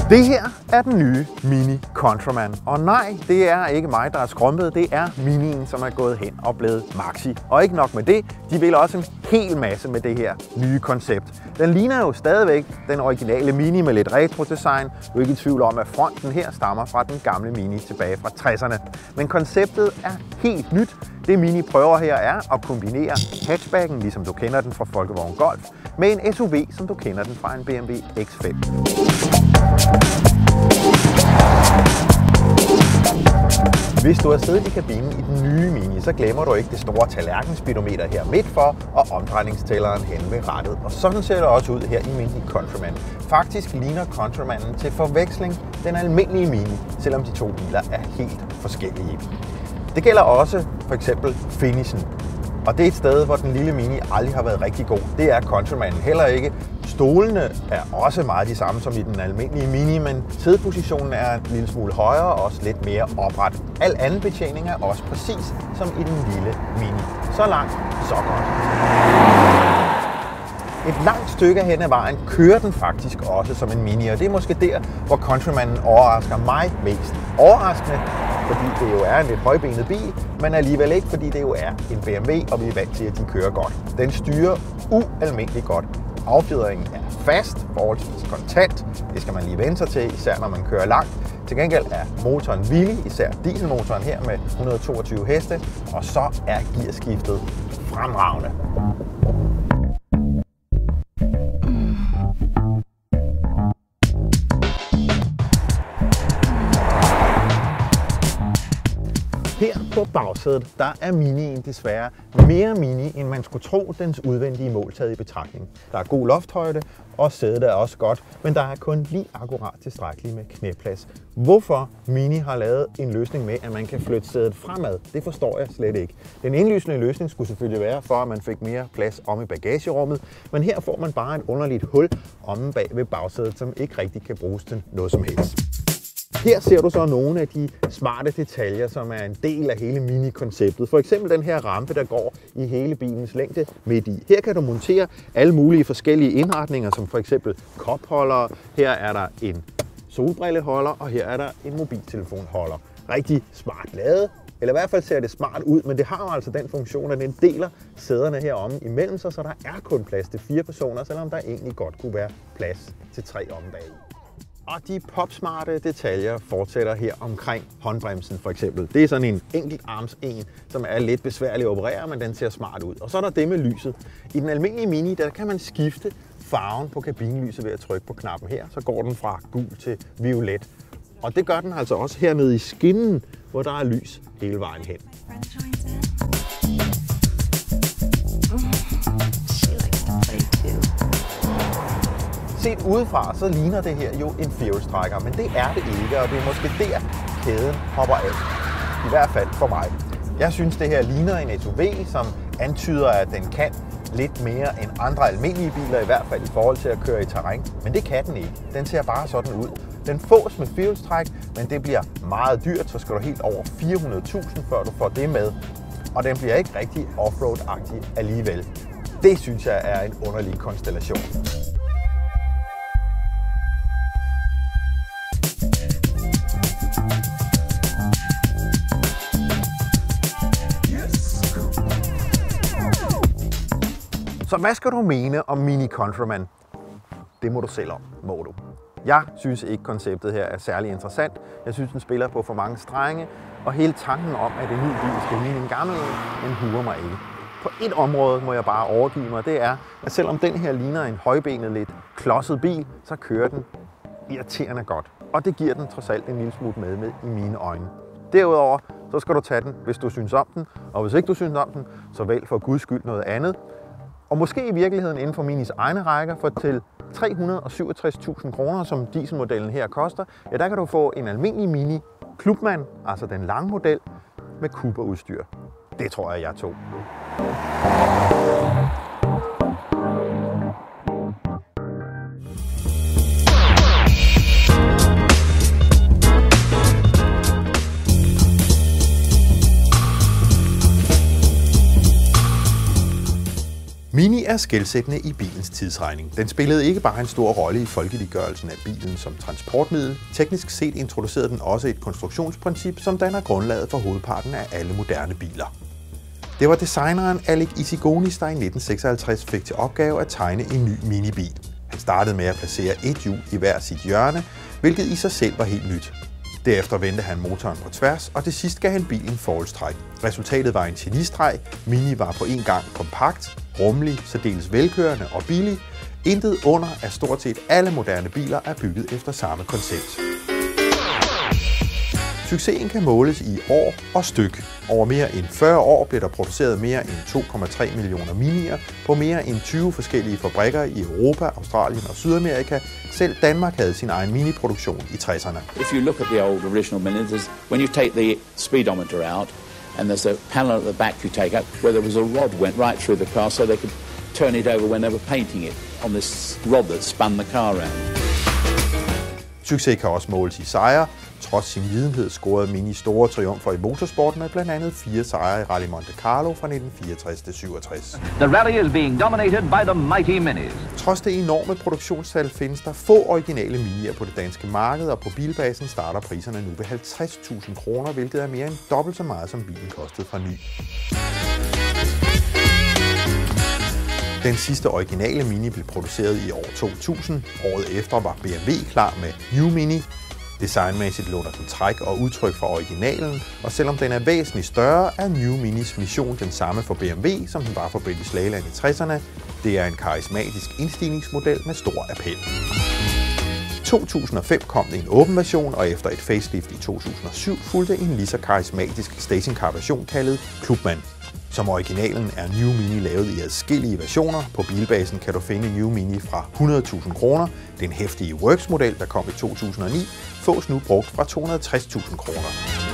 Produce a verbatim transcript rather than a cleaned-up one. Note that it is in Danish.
Det her er den nye Mini Countryman. Og nej, det er ikke mig, der er skrumpet. Det er Minien, som er gået hen og blevet maxi. Og ikke nok med det, de vil også en hel masse med det her nye koncept. Den ligner jo stadigvæk den originale Mini med lidt retro-design. Du er ikke i tvivl om, at fronten her stammer fra den gamle Mini tilbage fra tresserne. Men konceptet er helt nyt. Det Mini prøver her er at kombinere hatchbacken, ligesom du kender den fra Folkevogn Golf, med en S U V, som du kender den fra en B M W X fem. Hvis du har siddet i kabinen i den nye Mini, så glemmer du ikke det store tallerkenspeedometer her midt for og omdrejningstælleren hen ved rattet. Og sådan ser det også ud her i Mini Countryman. Faktisk ligner Countrymanen til forveksling den almindelige Mini, selvom de to biler er helt forskellige. Det gælder også for eksempel finishen. Og det er et sted, hvor den lille Mini aldrig har været rigtig god. Det er Countrymanen heller ikke. Stolene er også meget de samme som i den almindelige Mini, men sædepositionen er en lille smule højere og også lidt mere opret. Al anden betjening er også præcis som i den lille Mini. Så langt, så godt. Et langt stykke hen ad vejen kører den faktisk også som en Mini, og det er måske der, hvor Countrymanen overrasker mig mest. Overraskende, fordi det jo er en lidt højbenet bil, men alligevel ikke, fordi det jo er en B M W, og vi er vant til, at de kører godt. Den styrer ualmindeligt godt. Affjedringen er fast, forholdsvis kontant. Det skal man lige vende sig til, især når man kører langt. Til gengæld er motoren villig, især dieselmotoren her med et hundrede og toogtyve heste, og så er gearskiftet fremragende. Her på bagsædet, der er Minien desværre mere Mini, end man skulle tro, dens udvendige mål taget i betragtning. Der er god lofthøjde, og sædet er også godt, men der er kun lige akkurat tilstrækkeligt med knæplads. Hvorfor Mini har lavet en løsning med, at man kan flytte sædet fremad, det forstår jeg slet ikke. Den indlysende løsning skulle selvfølgelig være for, at man fik mere plads om i bagagerummet, men her får man bare et underligt hul omme bag ved bagsædet, som ikke rigtig kan bruges til noget som helst. Her ser du så nogle af de smarte detaljer, som er en del af hele Mini-konceptet. For eksempel den her rampe, der går i hele bilens længde midt i. Her kan du montere alle mulige forskellige indretninger, som for eksempel kopholdere. Her er der en solbrilleholder, og her er der en mobiltelefonholder. Rigtig smart lavet, eller i hvert fald ser det smart ud, men det har jo altså den funktion, at den deler sæderne heromme imellem sig, så der er kun plads til fire personer, selvom der egentlig godt kunne være plads til tre om bag. Og de popsmarte detaljer fortsætter her omkring håndbremsen for eksempel. Det er sådan en enkelt arms en, som er lidt besværlig at operere, men den ser smart ud. Og så er der det med lyset. I den almindelige Mini, der kan man skifte farven på kabinelyset ved at trykke på knappen her. Så går den fra gul til violet. Og det gør den altså også hernede i skinnen, hvor der er lys hele vejen hen. Set udefra, så ligner det her jo en firehjulstrækker, men det er det ikke, og det er måske der, kæden hopper af. I hvert fald for mig. Jeg synes, det her ligner en S U V, som antyder, at den kan lidt mere end andre almindelige biler, i hvert fald i forhold til at køre i terræn. Men det kan den ikke. Den ser bare sådan ud. Den fås med firehjulstræk, men det bliver meget dyrt, så skal du helt over fire hundrede tusind, før du får det med. Og den bliver ikke rigtig offroad-agtig alligevel. Det synes jeg er en underlig konstellation. Så hvad skal du mene om Mini Countryman? Det må du selv om, må du. Jeg synes ikke, konceptet her er særlig interessant. Jeg synes, den spiller på for mange strenge, og hele tanken om, at en ny bil skal ligne en gammel en, den huer mig ikke. På et område må jeg bare overgive mig, det er, at selvom den her ligner en højbenet, lidt klodset bil, så kører den irriterende godt. Og det giver den trods alt en lille smule med med i mine øjne. Derudover, så skal du tage den, hvis du synes om den, og hvis ikke du synes om den, så vælg for guds skyld noget andet. Og måske i virkeligheden inden for Minis egne rækker, for til tre hundrede og syvogtres tusind kroner, som dieselmodellen her koster, ja, der kan du få en almindelig Mini Clubman, altså den lange model, med Cooper-udstyr. Det tror jeg, jeg tog. Mini er skelsættende i bilens tidsregning. Den spillede ikke bare en stor rolle i folkeliggørelsen af bilen som transportmiddel. Teknisk set introducerede den også et konstruktionsprincip, som danner grundlaget for hovedparten af alle moderne biler. Det var designeren Alec Issigonis, der i nitten seksoghalvtreds fik til opgave at tegne en ny minibil. Han startede med at placere et hjul i hver sit hjørne, hvilket i sig selv var helt nyt. Derefter vendte han motoren på tværs, og til sidst gav han bilen forholdstræk. Resultatet var en genistreg. Mini var på en gang kompakt, rummelig, særdeles velkørende og billig. Intet under, at stort set alle moderne biler er bygget efter samme koncept. Succesen kan måles i år og styk. Over mere end fyrre år blev der produceret mere end to komma tre millioner minier på mere end tyve forskellige fabrikker i Europa, Australien og Sydamerika. Selv Danmark havde sin egen miniproduktion i tresserne. If you look at the old original Minis, when you take the speedometer out, and there's a panel at the back you take out, where there was a rod went right through the car, so they could turn it over when they were painting it on this rod that spun the car around. Succes kan også måles i sejre. Trods sin videnhed scorede Mini store triumfer i motorsporten med blandt andet fire sejre i Rally Monte Carlo fra nitten fireogtres til syvogtres. The rally is being dominated by the mighty Minis. Trods det enorme produktionstal findes der få originale Minier på det danske marked, og på Bilbasen starter priserne nu ved halvtreds tusind kroner, hvilket er mere end dobbelt så meget, som bilen kostede fra ny. Den sidste originale Mini blev produceret i år to tusind. Året efter var B M W klar med New Mini. Designmæssigt låner den træk og udtryk fra originalen, og selvom den er væsentligt større, er New Minis mission den samme for B M W, som den var for British Leyland i tresserne. Det er en karismatisk indstigningsmodel med stor appel. I to tusind og fem kom det en åben version, og efter et facelift i to tusind og syv fulgte en lige så karismatisk stationcar version kaldet Clubman. Som originalen er New Mini lavet i adskillige versioner. På Bilbasen kan du finde New Mini fra hundrede tusind kroner. Den heftige Works-model, der kom i to tusind og ni, fås nu brugt fra to hundrede og tres tusind kroner.